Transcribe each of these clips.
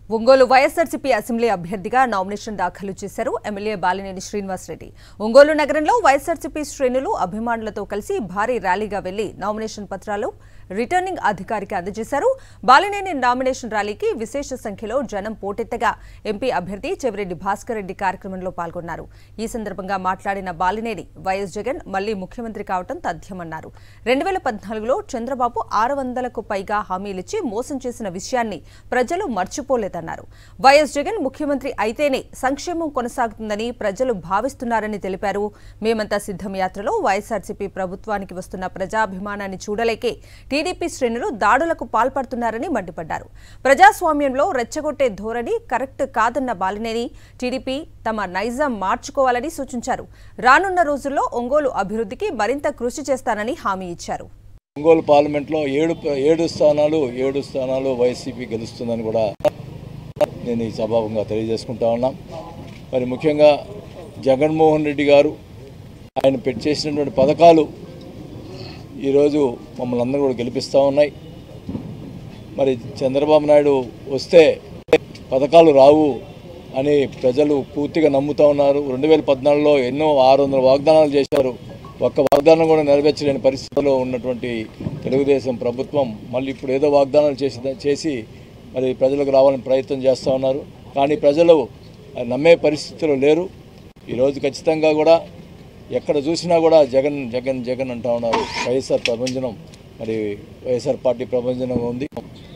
Ongole YSRCP assembly అభ్యర్థిగా nomination దాఖలు చేశారు ఎమ్మెల్యే బాలినేని శ్రీనివాసరెడ్డి. ఒంగోలు నగరంలో వైఎస్ఆర్సీపీ శ్రేణులు అభిమానులతో కలిసి భారీ ర్యాలీగా వెళ్లి నామినేషన్ పత్రాలు రిటర్నింగ్ అధికారికి అందజేశారు. బాలినేని నామినేషన్ ర్యాలీకి విశేష సంఖ్యలో జనం పోటెత్తగా ఎంపీ అభ్యర్థి చెవిరెడ్డి భాస్కర్ రెడ్డి కార్యక్రమంలో పాల్గొన్నారు. ఈ సందర్భంగా మాట్లాడిన బాలినేని వైఎస్ జగన్ మళ్లీ ముఖ్యమంత్రి కావడం తథ్యమన్నారు. 2014లో చంద్రబాబు 600కు పైగా హామీలిచ్చి మోసం చేసిన విషయాన్ని ప్రజలు మర్చిపోలేదన్నారు. వైఎస్ జగన్ ముఖ్యమంత్రి అయితేనే సంక్షేమం కొనసాగుతుందని ప్రజలు భావిస్తున్నారని తెలిపారు. మేమంతా సిద్ధం యాత్రలో వైఎస్ఆర్సీపీ ప్రభుత్వానికి వస్తున్న ప్రజాభిమానాన్ని చూడలేకే టీడీపీ శ్రేణులు దాడులకు పాల్పడుతున్నారని మండిపడ్డారు. ప్రజాస్వామ్యంలో రెచ్చగొట్టే ధోరణి కరెక్ట్ కాదన్న బాలినేని టీడీపీ తమ నైజం మార్చుకోవాలని సూచించారు. రానున్న రోజుల్లో ఒంగోలు అభివృద్ధికి మరింత కృషి చేస్తానని హామీ ఇచ్చారు. ఒంగోలు పార్లమెంట్లో ఏడు స్థానాలు వైసీపీ గెలుస్తుందని కూడా నేను ఈ సభాముఖంగా తెలియజేసుకుంటా ఉన్నాం. మరి ముఖ్యంగా జగన్మోహన్ రెడ్డి గారు ఆయన చేసినటువంటి పథకాలు ఈరోజు మమ్మల్ని అందరూ కూడా గెలిపిస్తూ ఉన్నాయి. మరి చంద్రబాబు నాయుడు వస్తే పథకాలు రావు అని ప్రజలు పూర్తిగా నమ్ముతూ ఉన్నారు. 2014లో ఎన్నో 600 వాగ్దానాలు చేశారు. ఒక్క వాగ్దానం కూడా నెరవేర్చలేని పరిస్థితుల్లో ఉన్నటువంటి తెలుగుదేశం ప్రభుత్వం మళ్ళీ ఇప్పుడు ఏదో వాగ్దానాలు చేసి మరి ప్రజలకు రావాలని ప్రయత్నం చేస్తూ ఉన్నారు. కానీ ప్రజలు నమ్మే పరిస్థితుల్లో లేరు. ఈరోజు ఖచ్చితంగా కూడా ఎక్కడ చూసినా కూడా జగన్ జగన్ జగన్ అంటూ ఉన్నారు. వైఎస్ఆర్ ప్రభంజనం, మరి వైఎస్ఆర్ పార్టీ ప్రభంజనంగా ఉంది.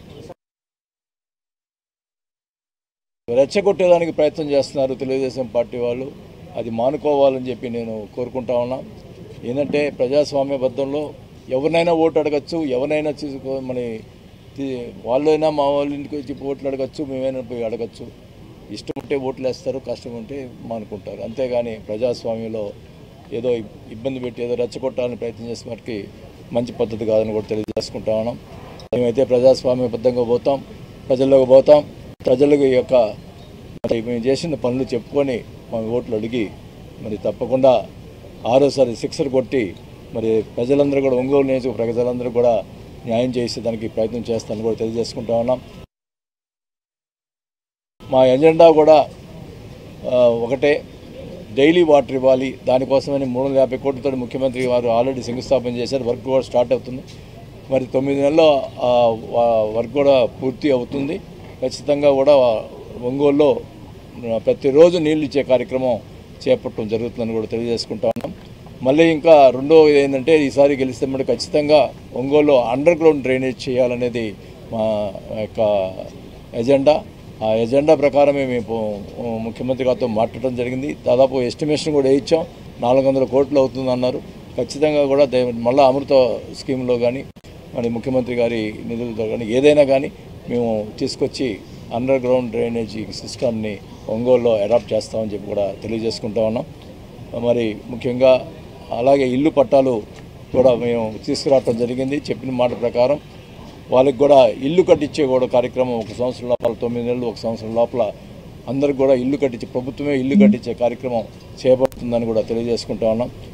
రెచ్చగొట్టేదానికి ప్రయత్నం చేస్తున్నారు తెలుగుదేశం పార్టీ వాళ్ళు. అది మానుకోవాలని చెప్పి నేను కోరుకుంటా ఉన్నా. ఏంటంటే ప్రజాస్వామ్యబద్ధంలో ఎవరినైనా ఓటు అడగచ్చు, ఎవరినైనా వాళ్ళైనా మా వాళ్ళ ఇంటికి వచ్చి ఓట్లు అడగచ్చు, మేమైనా పోయి అడగచ్చు. ఇష్టం ఉంటే ఓట్లు వేస్తారు, కష్టం ఉంటే మానుకుంటారు. అంతేగాని ప్రజాస్వామ్యంలో ఏదో ఇబ్బంది పెట్టి ఏదో రెచ్చగొట్టాలని ప్రయత్నం చేసే వాటికి మంచి పద్ధతి కాదని కూడా తెలియజేసుకుంటా ఉన్నాం. మేమైతే ప్రజాస్వామ్యబద్ధంగా పోతాం, ప్రజల్లోకి పోతాం. ప్రజలకు యొక్క మేము చేసిన పనులు చెప్పుకొని మా ఓట్లు అడిగి మరి తప్పకుండా ఆరోసారి సిక్సర్ కొట్టి మరి ప్రజలందరూ కూడా ఒంగోలు నియోజక ప్రజలందరూ కూడా న్యాయం చేసేదానికి ప్రయత్నం చేస్తానని కూడా తెలియజేసుకుంటా ఉన్నాం. మా ఎజెండా కూడా ఒకటే, డైలీ వాటర్ ఇవ్వాలి. దానికోసమని 350 కోట్లతో ముఖ్యమంత్రి వారు ఆల్రెడీ శంకుస్థాపన చేశారు. వర్క్ కూడా స్టార్ట్ అవుతుంది. మరి 9 నెలల్లో వర్క్ కూడా పూర్తి అవుతుంది. ఖచ్చితంగా కూడా ఒంగోలులో ప్రతిరోజు నీళ్ళు ఇచ్చే కార్యక్రమం చేపట్టడం జరుగుతుందని కూడా తెలియజేసుకుంటా ఉన్నాం. మళ్ళీ ఇంకా రెండోది ఏంటంటే ఈసారి గెలిస్తే మరి ఖచ్చితంగా ఒంగోలులో అండర్ గ్రౌండ్ డ్రైనేజ్ చేయాలనేది మా యొక్క ఎజెండా. ఆ ఎజెండా ప్రకారమే మేము ముఖ్యమంత్రి గారితో మాట్లాడడం జరిగింది. దాదాపు ఎస్టిమేషన్ కూడా ఇచ్చాం. 400 కోట్లు అవుతుంది అన్నారు. ఖచ్చితంగా కూడా మళ్ళీ అమృత స్కీమ్లో కానీ మరి ముఖ్యమంత్రి గారి నిధులతో కానీ ఏదైనా కానీ మేము తీసుకొచ్చి అండర్ గ్రౌండ్ డ్రైనేజీ సిస్టమ్ని ఒంగోలులో అడాప్ట్ చేస్తామని చెప్పి కూడా తెలియజేసుకుంటా ఉన్నాం. మరి ముఖ్యంగా అలాగే ఇల్లు పట్టాలు కూడా మేము తీసుకురావడం జరిగింది. చెప్పిన మాట ప్రకారం వాళ్ళకి కూడా ఇల్లు కట్టించే కూడా కార్యక్రమం 1 సంవత్సరం లోపల 9 నెలలు 1 సంవత్సరం లోపల అందరికి కూడా ఇల్లు కట్టించే ప్రభుత్వమే ఇల్లు కట్టించే కార్యక్రమం చేపడుతుందని కూడా తెలియజేసుకుంటా ఉన్నాం.